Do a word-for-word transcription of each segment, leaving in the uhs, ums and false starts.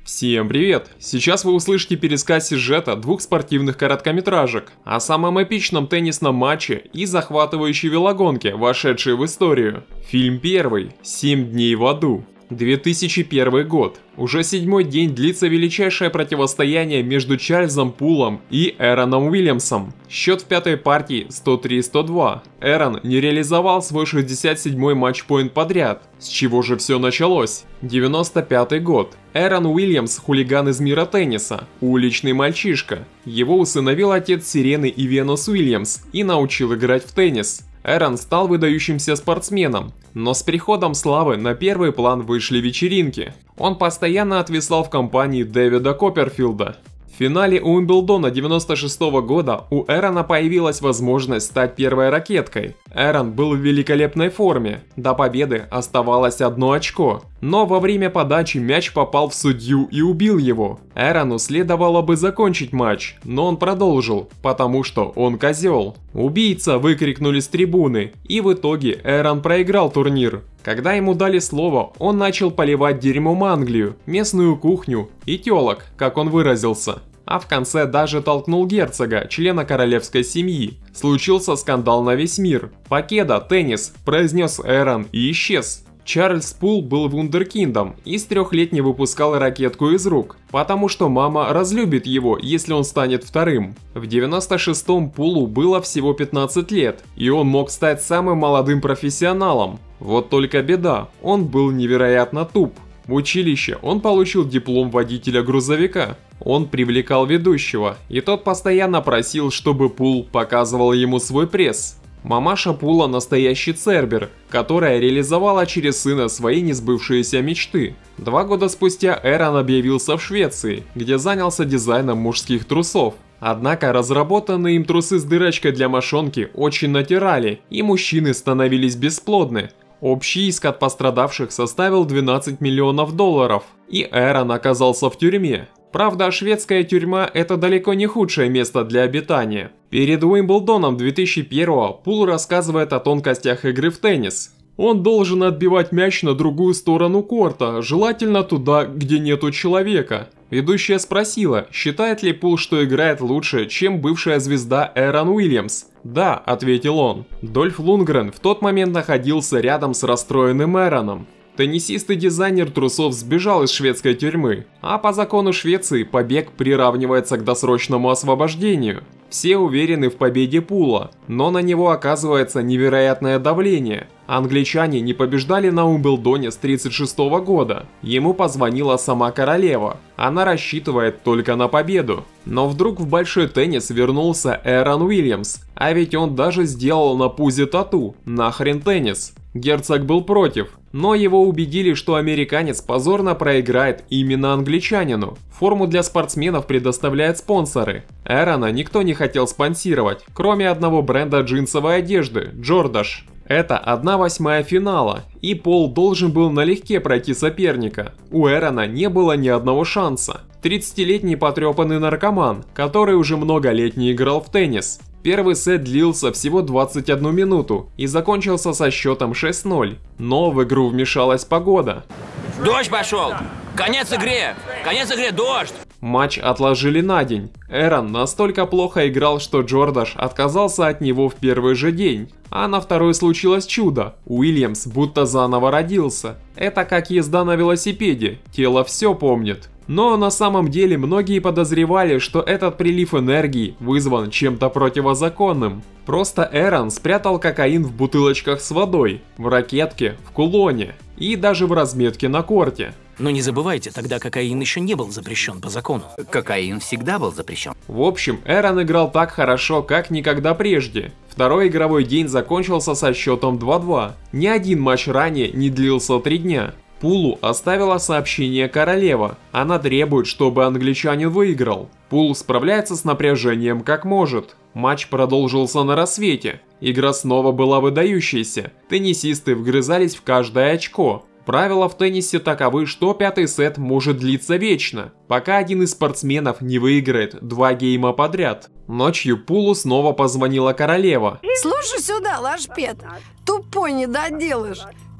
Всем привет! Сейчас вы услышите пересказ сюжета двух спортивных короткометражек о самом эпичном теннисном матче и захватывающей велогонке, вошедшей в историю. Фильм первый. «Семь дней в аду». две тысячи первый год. Уже седьмой день длится величайшее противостояние между Чарльзом Пулом и Эроном Уильямсом. Счет в пятой партии сто три — сто два. Эрон не реализовал свой шестьдесят седьмой матчпоинт подряд. С чего же все началось? девяносто пятый год. Эрон Уильямс – хулиган из мира тенниса, уличный мальчишка. Его усыновил отец Сирены и Венус Уильямс и научил играть в теннис. Эрон стал выдающимся спортсменом, но с приходом славы на первый план вышли вечеринки. Он постоянно отвисал в компании Дэвида Копперфилда. В финале Уимблдона девяносто шестого года у Эрона появилась возможность стать первой ракеткой. Эрон был в великолепной форме, до победы оставалось одно очко. Но во время подачи мяч попал в судью и убил его. Эрону следовало бы закончить матч, но он продолжил, потому что он козел. «Убийца!» выкрикнули с трибуны, и в итоге Эрон проиграл турнир. Когда ему дали слово, он начал поливать дерьмом Англию, местную кухню и телок, как он выразился. А в конце даже толкнул герцога, члена королевской семьи. Случился скандал на весь мир. «Покеда, теннис!» – произнес Эрон и исчез. Чарльз Пул был вундеркиндом и с трех лет не выпускал ракетку из рук, потому что мама разлюбит его, если он станет вторым. В девяносто шестом Пулу было всего пятнадцать лет, и он мог стать самым молодым профессионалом. Вот только беда, он был невероятно туп. В училище он получил диплом водителя грузовика. Он привлекал ведущего, и тот постоянно просил, чтобы Пул показывал ему свой пресс. Мамаша Пула настоящий цербер, которая реализовала через сына свои несбывшиеся мечты. Два года спустя Эрон объявился в Швеции, где занялся дизайном мужских трусов. Однако разработанные им трусы с дырочкой для мошонки очень натирали, и мужчины становились бесплодны. Общий иск от пострадавших составил двенадцать миллионов долларов, и Эрон оказался в тюрьме. Правда, шведская тюрьма – это далеко не худшее место для обитания. Перед Уимблдоном две тысячи первого Пул рассказывает о тонкостях игры в теннис. Он должен отбивать мяч на другую сторону корта, желательно туда, где нету человека. Ведущая спросила, считает ли Пул, что играет лучше, чем бывшая звезда Эрон Уильямс. «Да», – ответил он. Дольф Лундгрен в тот момент находился рядом с расстроенным Эроном. Теннисист и дизайнер трусов сбежал из шведской тюрьмы, а по закону Швеции побег приравнивается к досрочному освобождению. Все уверены в победе Пула, но на него оказывается невероятное давление. Англичане не побеждали на Уимблдоне с тридцать шестого года. Ему позвонила сама королева. Она рассчитывает только на победу. Но вдруг в большой теннис вернулся Эрон Уильямс, а ведь он даже сделал на пузе тату «Нахрен теннис». Герцог был против, но его убедили, что американец позорно проиграет именно англичанину. Форму для спортсменов предоставляют спонсоры. Эрона никто не хотел спонсировать, кроме одного бренда джинсовой одежды – Джордаш. Это одна восьмая финала, и Пол должен был налегке пройти соперника. У Эрона не было ни одного шанса. тридцатилетний потрепанный наркоман, который уже много лет не играл в теннис. Первый сет длился всего двадцать одну минуту и закончился со счетом шесть ноль. Но в игру вмешалась погода. Дождь пошел! Конец игре! Конец игре, дождь! Матч отложили на день. Эрон настолько плохо играл, что Джордаш отказался от него в первый же день. А на второй случилось чудо. Уильямс будто заново родился. Это как езда на велосипеде. Тело все помнит. Но на самом деле многие подозревали, что этот прилив энергии вызван чем-то противозаконным. Просто Эрон спрятал кокаин в бутылочках с водой, в ракетке, в кулоне и даже в разметке на корте. Но не забывайте, тогда кокаин еще не был запрещен по закону. Кокаин всегда был запрещен. В общем, Эрон играл так хорошо, как никогда прежде. Второй игровой день закончился со счетом два два. Ни один матч ранее не длился три дня. Пулу оставила сообщение королева. Она требует, чтобы англичанин выиграл. Пул справляется с напряжением как может. Матч продолжился на рассвете. Игра снова была выдающейся. Теннисисты вгрызались в каждое очко. Правила в теннисе таковы, что пятый сет может длиться вечно, пока один из спортсменов не выиграет два гейма подряд. Ночью Пулу снова позвонила королева. Слушай сюда, лашпед, тупой недоделыш.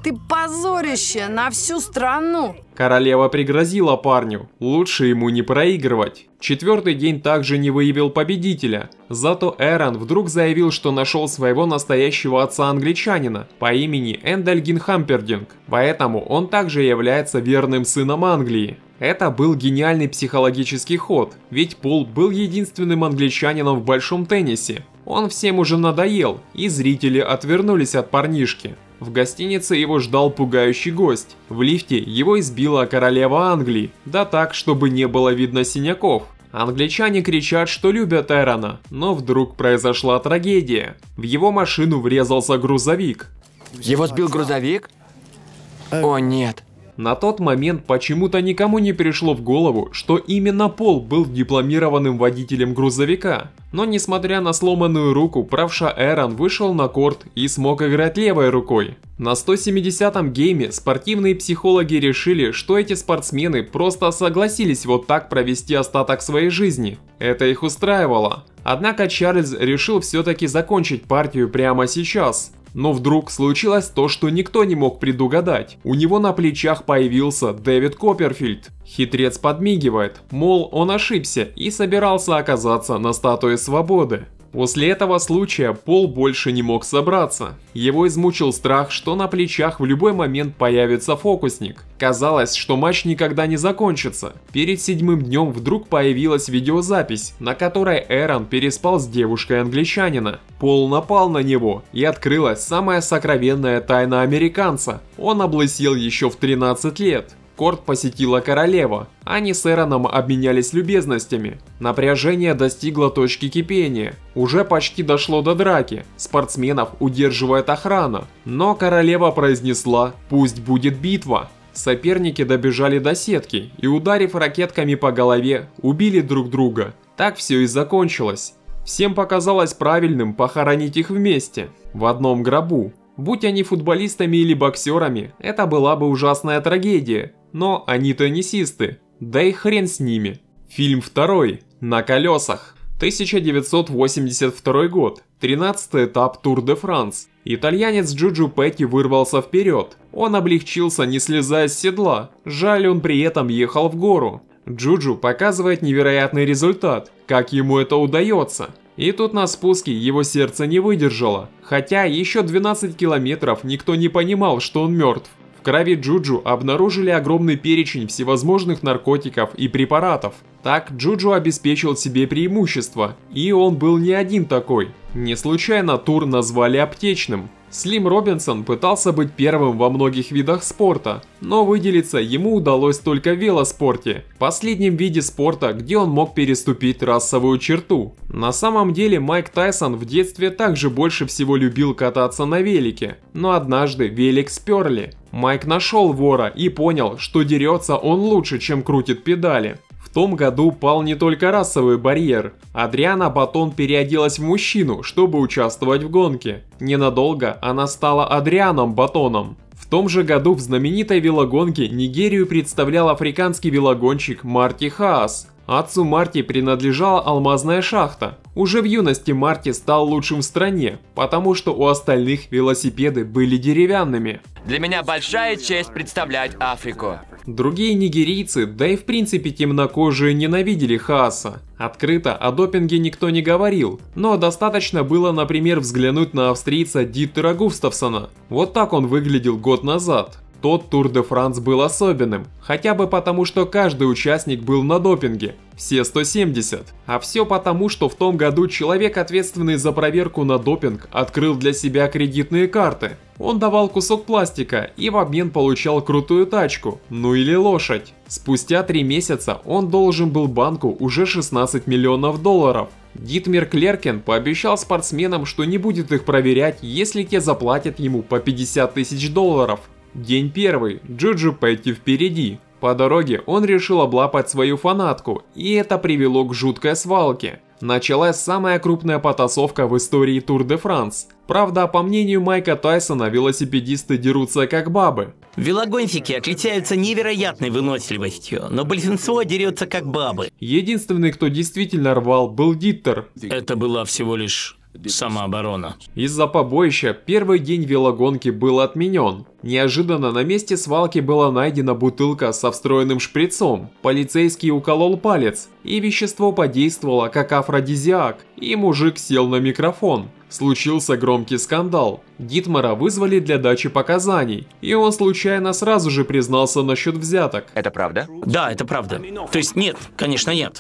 Ты позорище на всю страну. Королева пригрозила парню, лучше ему не проигрывать. Четвертый день также не выявил победителя, зато Эрон вдруг заявил, что нашел своего настоящего отца-англичанина по имени Эндальгин Хампердинг, поэтому он также является верным сыном Англии. Это был гениальный психологический ход, ведь Пол был единственным англичанином в большом теннисе. Он всем уже надоел, и зрители отвернулись от парнишки. В гостинице его ждал пугающий гость. В лифте его избила королева Англии, да так, чтобы не было видно синяков. Англичане кричат, что любят Эрона, но вдруг произошла трагедия. В его машину врезался грузовик. Его сбил грузовик? О нет. На тот момент почему-то никому не пришло в голову, что именно Пол был дипломированным водителем грузовика. Но несмотря на сломанную руку, правша Эрон вышел на корт и смог играть левой рукой. На сто семидесятом гейме спортивные психологи решили, что эти спортсмены просто согласились вот так провести остаток своей жизни. Это их устраивало. Однако Чарльз решил все-таки закончить партию прямо сейчас. Но вдруг случилось то, что никто не мог предугадать. У него на плечах появился Дэвид Копперфильд. Хитрец подмигивает, мол, он ошибся и собирался оказаться на статуе свободы. После этого случая Пол больше не мог собраться. Его измучил страх, что на плечах в любой момент появится фокусник. Казалось, что матч никогда не закончится. Перед седьмым днем вдруг появилась видеозапись, на которой Эрон переспал с девушкой англичанина. Пол напал на него, и открылась самая сокровенная тайна американца. Он облысел еще в тринадцать лет. Корт посетила королева, они с Эроном обменялись любезностями. Напряжение достигло точки кипения, уже почти дошло до драки, спортсменов удерживает охрана. Но королева произнесла «пусть будет битва». Соперники добежали до сетки и, ударив ракетками по голове, убили друг друга. Так все и закончилось. Всем показалось правильным похоронить их вместе, в одном гробу. Будь они футболистами или боксерами, это была бы ужасная трагедия. Но они теннисисты, да и хрен с ними. Фильм второй. На колесах. тысяча девятьсот восемьдесят второй год. тринадцатый этап Тур де Франс. Итальянец Джуджу Петти вырвался вперед. Он облегчился, не слезая с седла. Жаль, он при этом ехал в гору. Джуджу показывает невероятный результат. Как ему это удается? И тут на спуске его сердце не выдержало. Хотя еще двенадцать километров никто не понимал, что он мертв. В крови Джуджу обнаружили огромный перечень всевозможных наркотиков и препаратов. Так Джуджу обеспечил себе преимущество, и он был не один такой. Не случайно тур назвали аптечным. Слим Робинсон пытался быть первым во многих видах спорта, но выделиться ему удалось только в велоспорте, последнем виде спорта, где он мог переступить расовую черту. На самом деле Майк Тайсон в детстве также больше всего любил кататься на велике, но однажды велик сперли. Майк нашел вора и понял, что дерется он лучше, чем крутит педали. В том году пал не только расовый барьер. Адриана Батон переоделась в мужчину, чтобы участвовать в гонке. Ненадолго она стала Адрианом Батоном. В том же году в знаменитой велогонке Нигерию представлял африканский велогонщик Марти Хаас. Отцу Марти принадлежала алмазная шахта. Уже в юности Марти стал лучшим в стране, потому что у остальных велосипеды были деревянными. Для меня большая честь представлять Африку. Другие нигерийцы, да и в принципе темнокожие, ненавидели Хааса. Открыто о допинге никто не говорил, но достаточно было, например, взглянуть на австрийца Диттера Густавсона. Вот так он выглядел год назад. Тот Тур де Франс был особенным, хотя бы потому, что каждый участник был на допинге, все сто семьдесят. А все потому, что в том году человек, ответственный за проверку на допинг, открыл для себя кредитные карты. Он давал кусок пластика и в обмен получал крутую тачку, ну или лошадь. Спустя три месяца он должен был банку уже шестнадцать миллионов долларов. Дитмер Клеркен пообещал спортсменам, что не будет их проверять, если те заплатят ему по пятьдесят тысяч долларов. День первый. Джуджу Петти впереди. По дороге он решил облапать свою фанатку, и это привело к жуткой свалке. Началась самая крупная потасовка в истории Тур де Франс. Правда, по мнению Майка Тайсона, велосипедисты дерутся как бабы. Велогонщики отличаются невероятной выносливостью, но большинство дерется как бабы. Единственный, кто действительно рвал, был Диттер. Это была всего лишь Самооборона. Из-за побоища первый день велогонки был отменен. Неожиданно на месте свалки была найдена бутылка со встроенным шприцом. Полицейский уколол палец, и вещество подействовало как афродизиак, и мужик сел на микрофон. Случился громкий скандал. Дитмара вызвали для дачи показаний, и он случайно сразу же признался насчет взяток. Это правда? Да, это правда. То есть нет, конечно нет.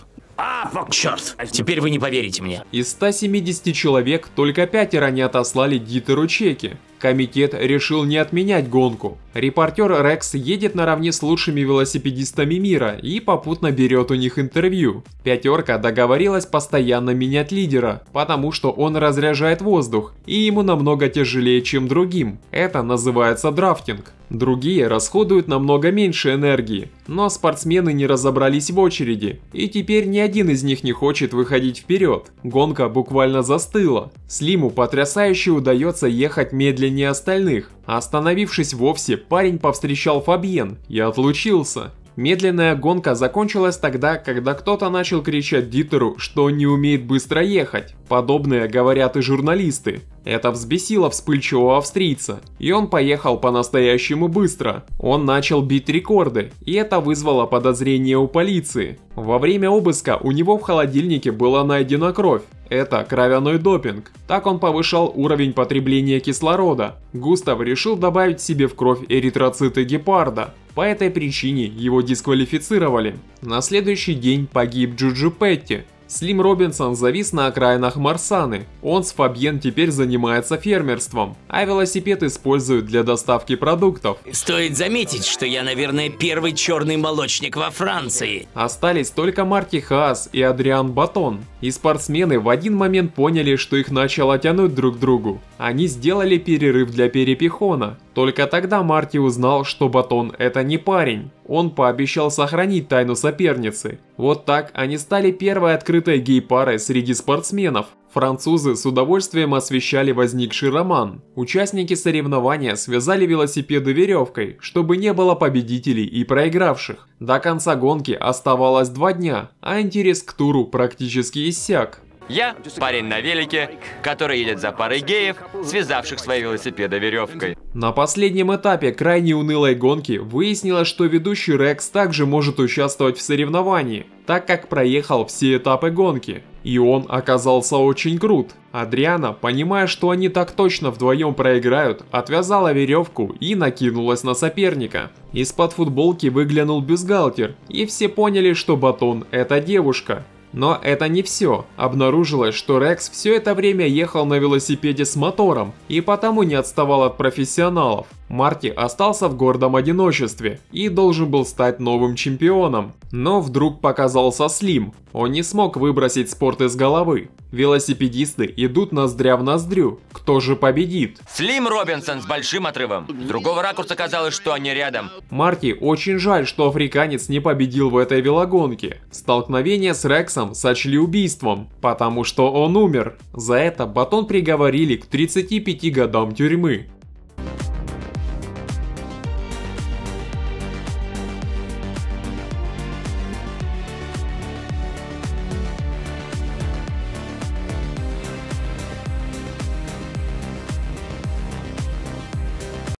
Черт, теперь вы не поверите мне. Из ста семидесяти человек только пятеро не отослали Дитеру чеки. Комитет решил не отменять гонку. Репортер Рекс едет наравне с лучшими велосипедистами мира и попутно берет у них интервью. Пятерка договорилась постоянно менять лидера, потому что он разряжает воздух, и ему намного тяжелее, чем другим. Это называется драфтинг. Другие расходуют намного меньше энергии, но спортсмены не разобрались в очереди, и теперь ни один из них не хочет выходить вперед. Гонка буквально застыла. Слиму потрясающе удается ехать медленнее остальных. Остановившись вовсе, парень повстречал Фабьен и отлучился. Медленная гонка закончилась тогда, когда кто-то начал кричать Дитеру, что он не умеет быстро ехать. Подобное говорят и журналисты. Это взбесило вспыльчивого австрийца, и он поехал по-настоящему быстро. Он начал бить рекорды, и это вызвало подозрение у полиции. Во время обыска у него в холодильнике была найдена кровь. Это кровяной допинг. Так он повышал уровень потребления кислорода. Густав решил добавить себе в кровь эритроциты гепарда. По этой причине его дисквалифицировали. На следующий день погиб Джуджи Петти. Слим Робинсон завис на окраинах Марсаны. Он с Фабьен теперь занимается фермерством, а велосипед используют для доставки продуктов. Стоит заметить, что я, наверное, первый черный молочник во Франции. Остались только Марти Хаас и Адриан Батон. И спортсмены в один момент поняли, что их начало тянуть друг к другу. Они сделали перерыв для перепихона. Только тогда Марти узнал, что Батон это не парень. Он пообещал сохранить тайну соперницы. Вот так они стали первой открытой гей-парой среди спортсменов. Французы с удовольствием освещали возникший роман. Участники соревнования связали велосипеды веревкой, чтобы не было победителей и проигравших. До конца гонки оставалось два дня, а интерес к туру практически иссяк. Я парень на велике, который едет за парой геев, связавших свои велосипеды веревкой. На последнем этапе крайне унылой гонки выяснилось, что ведущий Рекс также может участвовать в соревновании, так как проехал все этапы гонки. И он оказался очень крут. Адриана, понимая, что они так точно вдвоем проиграют, отвязала веревку и накинулась на соперника. Из-под футболки выглянул бюстгальтер, и все поняли, что Батон это девушка. Но это не все. Обнаружилось, что Рекс все это время ехал на велосипеде с мотором и потому не отставал от профессионалов. Марти остался в гордом одиночестве и должен был стать новым чемпионом. Но вдруг показался Слим. Он не смог выбросить спорт из головы. Велосипедисты идут ноздря в ноздрю. Кто же победит? Слим Робинсон с большим отрывом. С другого ракурса казалось, что они рядом. Марти очень жаль, что африканец не победил в этой велогонке. Столкновение с Рексом сочли убийством, потому что он умер. За это Батон приговорили к тридцати пяти годам тюрьмы.